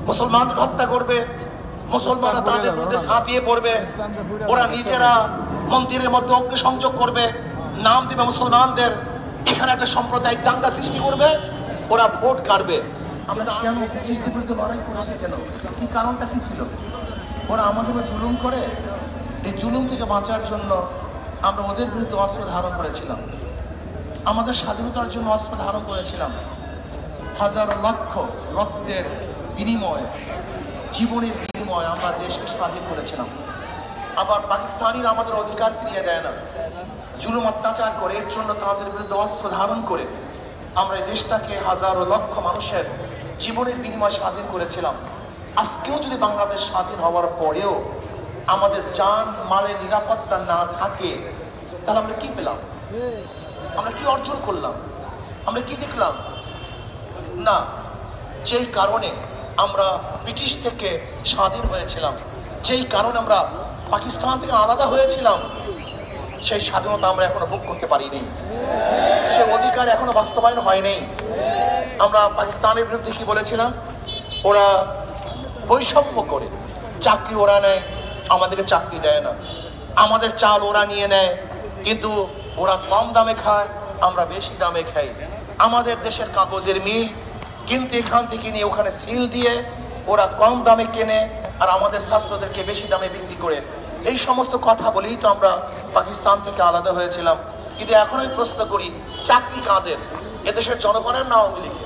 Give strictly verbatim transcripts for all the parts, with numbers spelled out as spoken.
মুসলমানদের হত্যা করবে, মুসলমানরা তাদের বিরুদ্ধে ঝাঁপিয়ে পড়বে, ওরা নিজেরা মন্দিরের মধ্যে অগ্নিসংযোগ করবে, নাম দিবে মুসলমানদের, এখানে একটা সাম্প্রদায়িক দাঙ্গা সৃষ্টি করবে, ওরা ভোট কাটবে। আমরা কেন ব্রিটিশদের বিরুদ্ধে লড়াই করেছি? কেন? কি কারণটা কি ছিল? ওরা আমাদের জুলুম করে, এই জুলুম থেকে বাঁচার জন্য আমরা ওদের বিরুদ্ধে অস্ত্র ধারণ করেছিলাম, আমাদের স্বাধীনতার জন্য অস্ত্র ধারণ করেছিলাম, হাজারো লক্ষ রক্তের বিনিময়ে, জীবনের বিনিময়ে আমরা দেশকে স্বাধীন করেছিলাম। আবার পাকিস্তানিরা আমাদের অধিকার ফিরিয়ে দেয় না, জুলুম অত্যাচার করে, এর জন্য তাদের বিরুদ্ধে অস্ত্র ধারণ করে আমরা এই দেশটাকে হাজারো লক্ষ মানুষের জীবনের বিনিময়ে স্বাধীন করেছিলাম। আজকেও যদি বাংলাদেশ স্বাধীন হওয়ার পরেও আমাদের জান মালের নিরাপত্তা না থাকে, তাহলে আমরা কি পেলাম? আমরা কি অর্জন করলাম? আমরা কি দেখলাম? না, যেই কারণে আমরা ব্রিটিশ থেকে স্বাধীন হয়েছিলাম, যেই কারণে আমরা পাকিস্তান থেকে আলাদা হয়েছিলাম, সেই স্বাধীনতা আমরা এখনো ভোগ করতে পারিনি, সে অধিকার এখনো বাস্তবায়ন হয়নি। আমরা পাকিস্তানের বিরুদ্ধে কি বলেছিলাম? ওরা বৈষম্য করে চাকরি ওরা নেয়, আমাদেরকে চাকরি দেয় না, আমাদের চাল ওরা নিয়ে নেয়, কিন্তু ওরা কম দামে খায়, আমরা বেশি দামে খাই। আমাদের দেশের কাগজের মিল, কিন্তু এখান থেকে নিয়ে ওখানে সিল দিয়ে ওরা কম দামে কেনে আর আমাদের ছাত্রদেরকে বেশি দামে বিক্রি করে। এই সমস্ত কথা বলেই তো আমরা পাকিস্তান থেকে আলাদা হয়েছিলাম। কিন্তু এখন আমি প্রশ্ন করি, চাকরি কাদের? এদেশের জনগণের না আওয়ামী লীগের?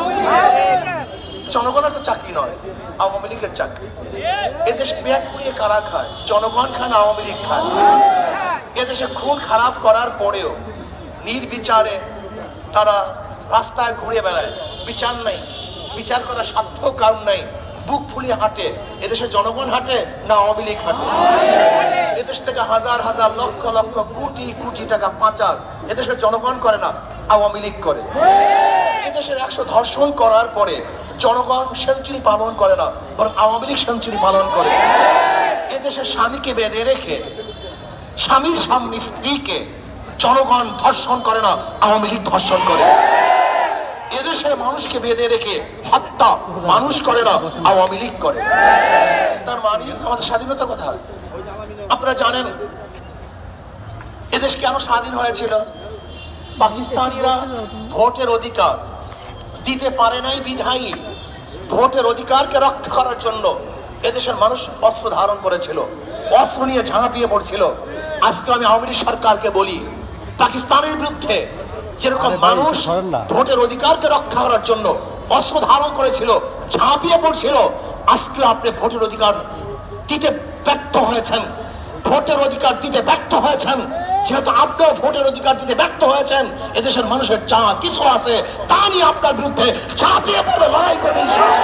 জনগণের তো চাকরি নয়, আওয়ামী লীগের চাকরি। এদেশ পেট পুড়িয়ে কারা খায়? জনগণ খায় না আওয়ামী লীগ খায়? এদেশে খুন খারাপ করার পরেও নির্বিচারে তারা রাস্তায় ঘুরে বেড়ায়, বিচার নাই, বিচার করার সাধ্য কারণ নাই, বুক ফুলিয়ে হাঁটে। এদেশে জনগণ হাঁটে না আওয়ামী লীগ হাঁটে? এদেশ থেকে হাজার হাজার লক্ষ লক্ষ কোটি কোটি টাকা পাচার এদেশের জনগণ করে না, আওয়ামী লীগ করে। এদেশের একশো ধর্ষণ করার পরে জনগণ সেঞ্চুরি পালন করে না, বরং আওয়ামী লীগ সেঞ্চুরি পালন করে। এদেশের স্বামীকে বেঁধে রেখে স্বামীর স্বামী স্ত্রীকে জনগণ ধর্ষণ করে না, আওয়ামী লীগ ধর্ষণ করে। এদেশের মানুষকে বেঁধে রেখে হত্যা মানুষ করে না, আওয়ামী লীগ করে। তার মানে আমাদের স্বাধীনতা কোথায়? আপনারা জানেন এদেশ কেন স্বাধীন হয়েছিল? পাকিস্তানিরা ভোটের অধিকার দিতে পারে নাই বিধায়ী ভোটের অধিকারকে রক্ষা করার জন্য এদেশের মানুষ অস্ত্র ধারণ করেছিল, অস্ত্র নিয়ে ঝাঁপিয়ে পড়ছিল। আজকে আমি আওয়ামী লীগ সরকারকে বলি, পাকিস্তানের বিরুদ্ধে যেরকম মানুষ ভোটের অধিকারকে রক্ষা করার জন্য অস্ত্র ধারণ করেছিল, ঝাঁপিয়ে পড়ছিল, আজকে আপনি ভোটের অধিকার দিতে ব্যর্থ হয়েছেন, ভোটের অধিকার দিতে ব্যর্থ হয়েছেন। যেহেতু আপনিও ভোটের অধিকার দিতে ব্যর্থ হয়েছেন, এদেশের মানুষের যা কিছু আছে তা নিয়ে আপনার বিরুদ্ধে ঝাঁপিয়ে পড়ে লড়াই করবেন।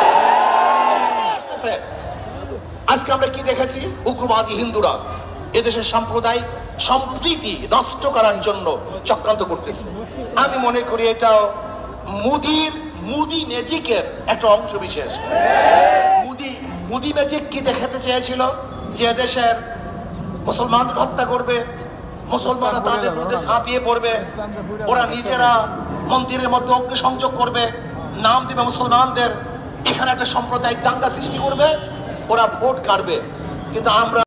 আজকে আমরা কি দেখেছি? উগ্রবাদী হিন্দুরা এদেশের সাম্প্রদায়িক সম্প্রীতি নষ্ট করার জন্য চক্রান্ত করতেছে। আমি মনে করি এটা মুদির মুদি ম্যাজিকের একটা অংশ বিশেষ। মুদি মুদি ম্যাজিক কি দেখাতে চেয়েছিল? যে দেশের মুসলমানদের হত্যা করবে, মুসলমানরা তাদের বিরুদ্ধে ঝাঁপিয়ে পড়বে, ওরা নিজেরা মন্দিরের মধ্যে অগ্নিসংযোগ করবে, নাম দিবে মুসলমানদের, এখানে একটা সাম্প্রদায়িক দাঙ্গা সৃষ্টি করবে, ওরা ভোট কাটবে। কিন্তু আমরা